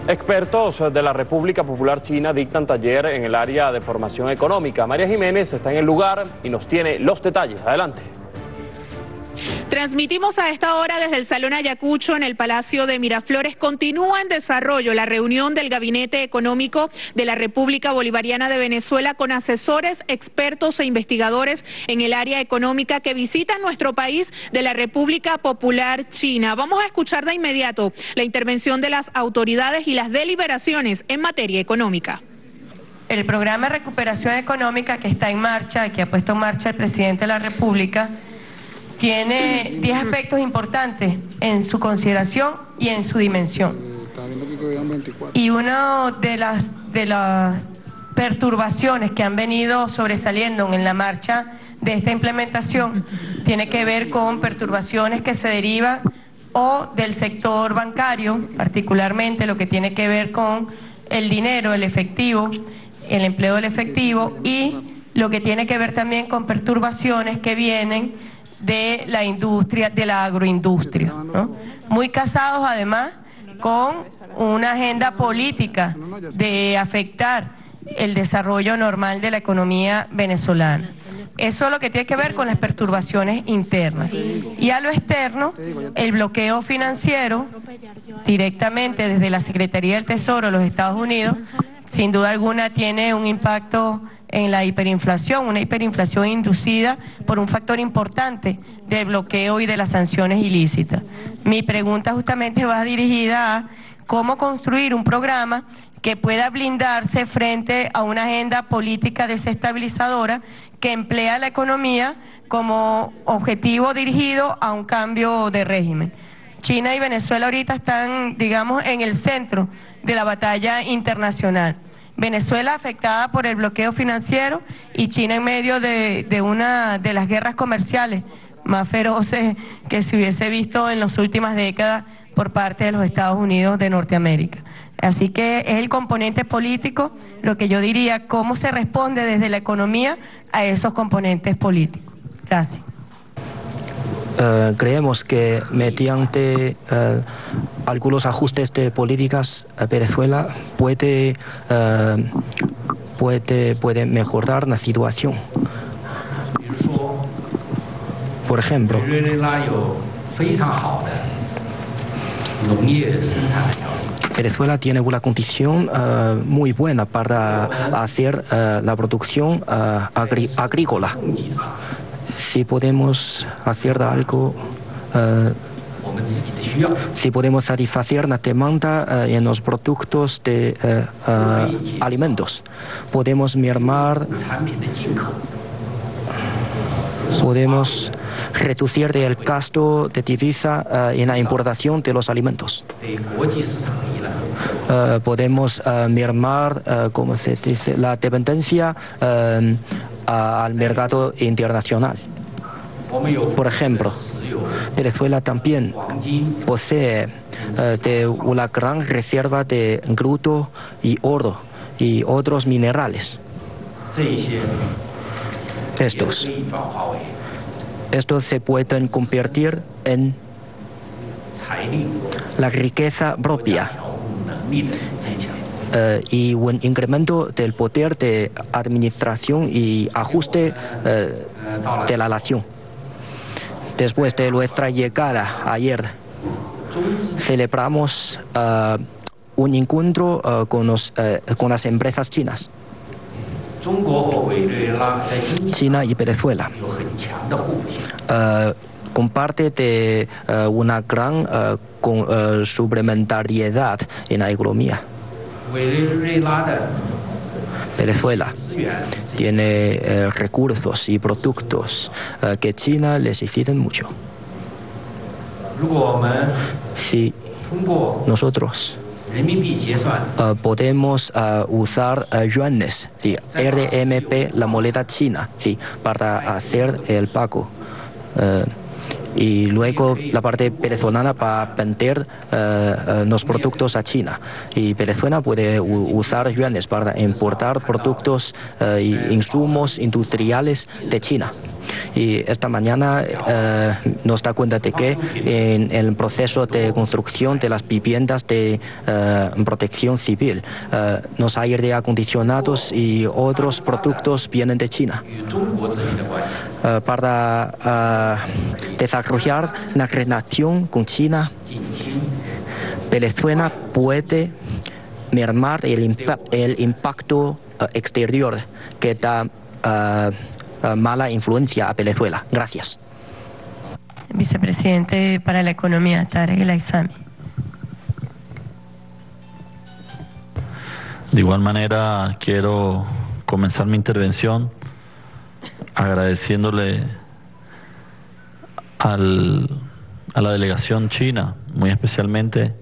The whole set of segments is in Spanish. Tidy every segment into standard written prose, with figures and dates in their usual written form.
Expertos de la República Popular China dictan taller en el área de formación económica. María Jiménez está en el lugar y nos tiene los detalles. Adelante. Transmitimos a esta hora desde el Salón Ayacucho en el Palacio de Miraflores. Continúa en desarrollo la reunión del Gabinete Económico de la República Bolivariana de Venezuela con asesores, expertos e investigadores en el área económica que visitan nuestro país de la República Popular China. Vamos a escuchar de inmediato la intervención de las autoridades y las deliberaciones en materia económica. El programa de recuperación económica que está en marcha, que ha puesto en marcha el presidente de la República, tiene 10 aspectos importantes en su consideración y en su dimensión. Y una de las perturbaciones que han venido sobresaliendo en la marcha de esta implementación tiene que ver con perturbaciones que se derivan o del sector bancario, particularmente lo que tiene que ver con el dinero, el efectivo, el empleo del efectivo, y lo que tiene que ver también con perturbaciones que vienen de la industria, de la agroindustria, ¿no? Muy casados además con una agenda política de afectar el desarrollo normal de la economía venezolana. Eso es lo que tiene que ver con las perturbaciones internas. Y a lo externo, el bloqueo financiero, directamente desde la Secretaría del Tesoro de los Estados Unidos, sin duda alguna tiene un impacto en la hiperinflación, una hiperinflación inducida por un factor importante del bloqueo y de las sanciones ilícitas. Mi pregunta justamente va dirigida a cómo construir un programa que pueda blindarse frente a una agenda política desestabilizadora que emplea la economía como objetivo dirigido a un cambio de régimen. China y Venezuela ahorita están, digamos, en el centro de la batalla internacional. Venezuela afectada por el bloqueo financiero y China en medio de una de las guerras comerciales más feroces que se hubiese visto en las últimas décadas por parte de los Estados Unidos de Norteamérica. Así que es el componente político lo que yo diría, cómo se responde desde la economía a esos componentes políticos. Gracias. Creemos que mediante algunos ajustes de políticas, Venezuela puede mejorar la situación. Por ejemplo, Venezuela tiene una condición muy buena para hacer la producción agrícola. Si podemos hacer algo, si podemos satisfacer la demanda en los productos de alimentos, podemos mermar, podemos reducir el gasto de divisa en la importación de los alimentos. Podemos mermar, como se dice, la dependencia al mercado internacional. Por ejemplo, Venezuela también posee una gran reserva de glutio y oro y otros minerales. Estos se pueden convertir en la riqueza propia y un incremento del poder de administración y ajuste de la nación. Después de nuestra llegada ayer, celebramos un encuentro con las empresas chinas. China y Venezuela comparte de una gran suplementariedad en la economía. Venezuela tiene recursos y productos que China necesita mucho. Si nosotros podemos usar yuanes, sí, RMB, la moneda china, sí, para hacer el pago. y luego la parte venezolana va a vender los productos a China, y Venezuela puede usar yuanes para importar productos e insumos industriales de China. Y esta mañana nos da cuenta de que en el proceso de construcción de las viviendas de protección civil, los aire acondicionados y otros productos vienen de China. Para desarrollar la relación con China, Venezuela puede mermar el impacto exterior que da mala influencia a Venezuela. Gracias. Vicepresidente para la Economía, Tarek El Aizami. De igual manera, quiero comenzar mi intervención agradeciéndole a la delegación china, muy especialmente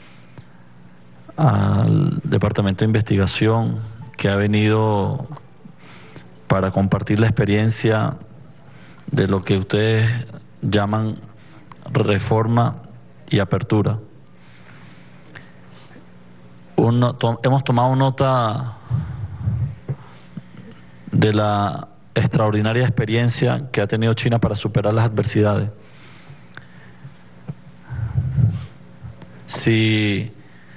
al Departamento de Investigación, que ha venido para compartir la experiencia de lo que ustedes llaman reforma y apertura. Hemos tomado nota de la extraordinaria experiencia que ha tenido China para superar las adversidades. Si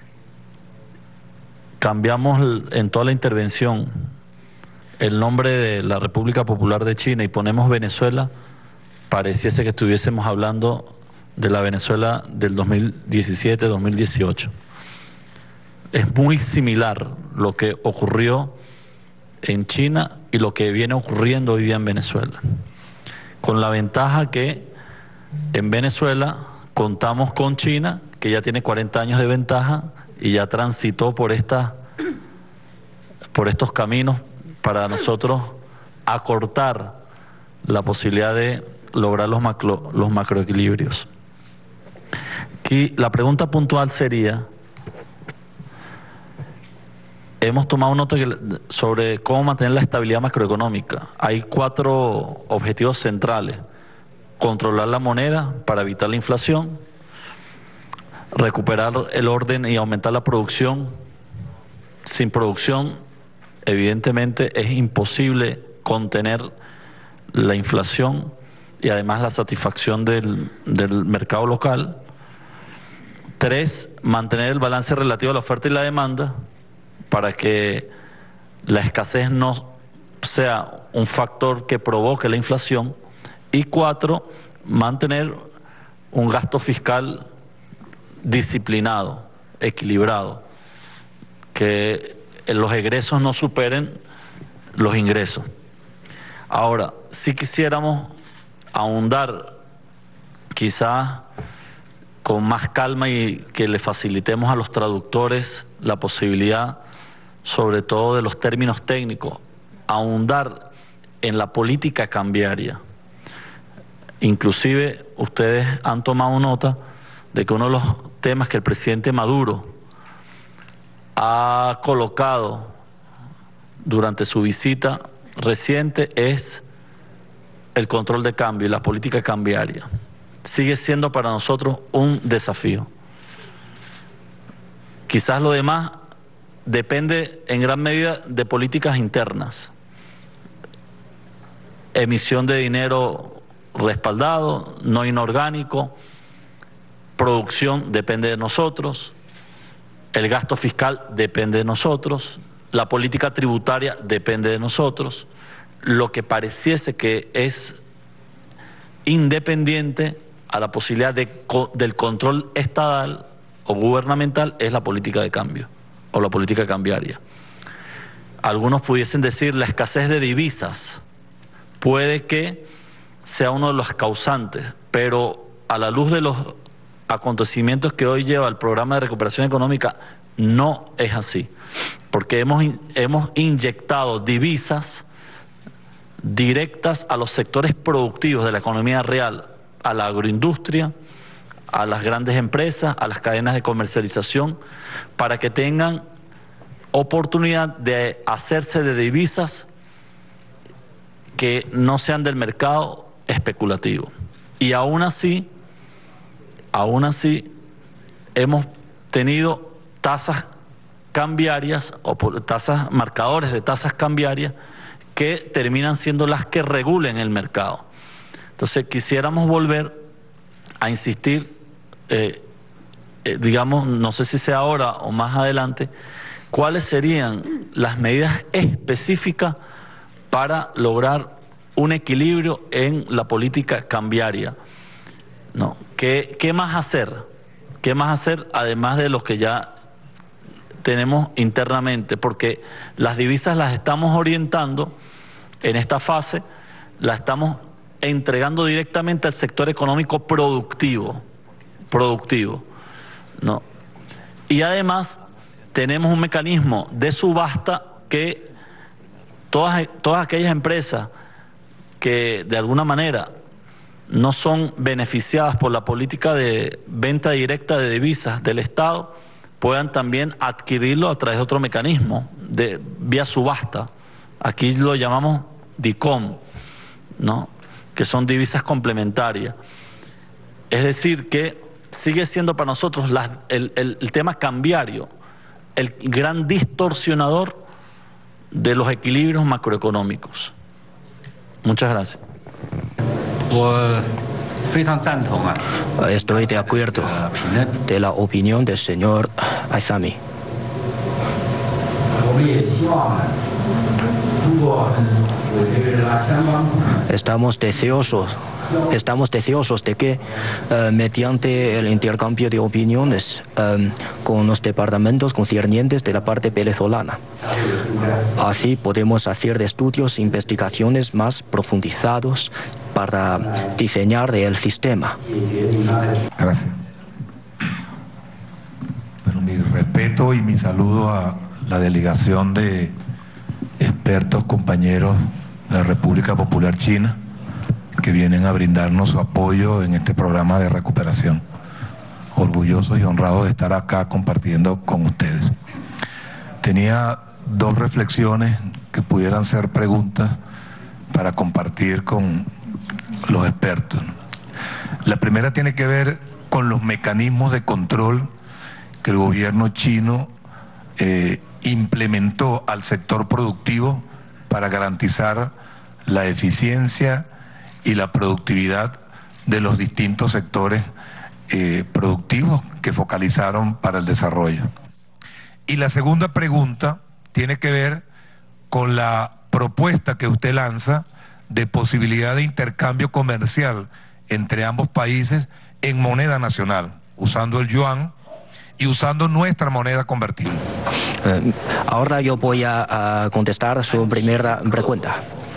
cambiamos en toda la intervención el nombre de la República Popular de China y ponemos Venezuela, pareciese que estuviésemos hablando de la Venezuela del 2017-2018. Es muy similar lo que ocurrió en China y lo que viene ocurriendo hoy día en Venezuela, con la ventaja que en Venezuela contamos con China, que ya tiene 40 años de ventaja y ya transitó por estos caminos para nosotros acortar la posibilidad de lograr los macroequilibrios. Aquí la pregunta puntual sería: hemos tomado nota sobre cómo mantener la estabilidad macroeconómica. Hay 4 objetivos centrales: controlar la moneda para evitar la inflación, recuperar el orden y aumentar la producción. Sin producción, evidentemente, es imposible contener la inflación y además la satisfacción del mercado local. 3, mantener el balance relativo a la oferta y la demanda para que la escasez no sea un factor que provoque la inflación. Y 4, mantener un gasto fiscal disciplinado, equilibrado, que los egresos no superen los ingresos. Ahora, si quisiéramos ahondar quizás con más calma y que le facilitemos a los traductores la posibilidad, sobre todo de los términos técnicos, ahondar en la política cambiaria. Inclusive ustedes han tomado nota de que uno de los temas que el presidente Maduro ha colocado durante su visita reciente es el control de cambio y la política cambiaria. Sigue siendo para nosotros un desafío. Quizás lo demás depende en gran medida de políticas internas. Emisión de dinero respaldado, no inorgánico, producción depende de nosotros, el gasto fiscal depende de nosotros, la política tributaria depende de nosotros. Lo que pareciese que es independiente a la posibilidad del control estatal o gubernamental es la política de cambio o la política cambiaria. Algunos pudiesen decir la escasez de divisas puede que sea uno de los causantes, pero a la luz de los acontecimientos que hoy lleva el programa de recuperación económica no es así, porque hemos inyectado divisas directas a los sectores productivos de la economía real, a la agroindustria, a las grandes empresas, a las cadenas de comercialización, para que tengan oportunidad de hacerse de divisas que no sean del mercado especulativo. Y aún así hemos tenido tasas cambiarias o marcadores de tasas cambiarias que terminan siendo las que regulen el mercado. Entonces quisiéramos volver a insistir, digamos, no sé si sea ahora o más adelante, cuáles serían las medidas específicas para lograr un equilibrio en la política cambiaria, ¿no? ¿Qué más hacer? ¿Qué más hacer además de los que ya tenemos internamente? Porque las divisas las estamos orientando en esta fase, las estamos entregando directamente al sector económico productivo, ¿no? Y además tenemos un mecanismo de subasta que todas aquellas empresas que de alguna manera no son beneficiadas por la política de venta directa de divisas del Estado puedan también adquirirlo a través de otro mecanismo, vía subasta. Aquí lo llamamos DICOM, ¿no? Que son divisas complementarias. Es decir, que sigue siendo para nosotros el tema cambiario el gran distorsionador de los equilibrios macroeconómicos. Muchas gracias. Estoy de acuerdo de la opinión del señor Aizami. Estamos deseosos de que mediante el intercambio de opiniones con los departamentos concernientes de la parte venezolana, así podemos hacer estudios e investigaciones más profundizados para diseñar el sistema. Gracias. Pero mi respeto y mi saludo a la delegación de expertos, compañeros de la República Popular China, que vienen a brindarnos su apoyo en este programa de recuperación. Orgullosos y honrados de estar acá compartiendo con ustedes. Tenía dos reflexiones que pudieran ser preguntas para compartir con los expertos. La primera tiene que ver con los mecanismos de control que el gobierno chino implementó al sector productivo para garantizar la eficiencia y la productividad de los distintos sectores productivos que focalizaron para el desarrollo. Y la segunda pregunta tiene que ver con la propuesta que usted lanza de posibilidad de intercambio comercial entre ambos países en moneda nacional, usando el yuan y usando nuestra moneda convertible. Ahora yo voy a contestar su primera pregunta.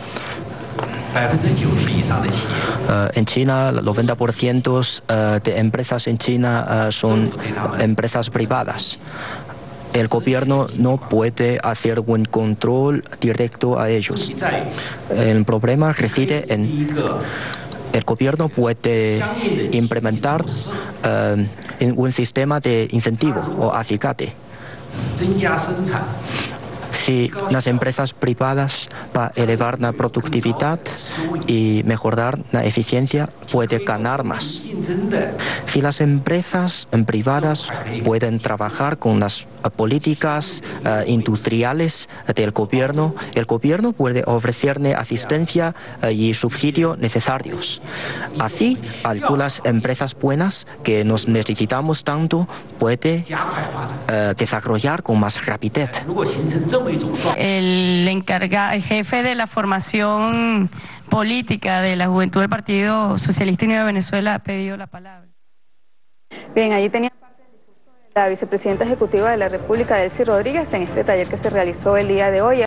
En China, el 90% de empresas en China son empresas privadas. El gobierno no puede hacer un control directo a ellos. El problema reside en el gobierno puede implementar un sistema de incentivo o acicate. Si las empresas privadas para elevar la productividad y mejorar la eficiencia pueden ganar más. Si las empresas privadas pueden trabajar con las políticas industriales del gobierno, el gobierno puede ofrecerle asistencia y subsidio necesarios. Así, algunas empresas buenas que nos necesitamos tanto pueden desarrollar con más rapidez. El jefe de la formación política de la Juventud del Partido Socialista Unido de Venezuela ha pedido la palabra. Bien, allí tenía parte del discurso de la vicepresidenta ejecutiva de la República, Delcy Rodríguez, en este taller que se realizó el día de hoy.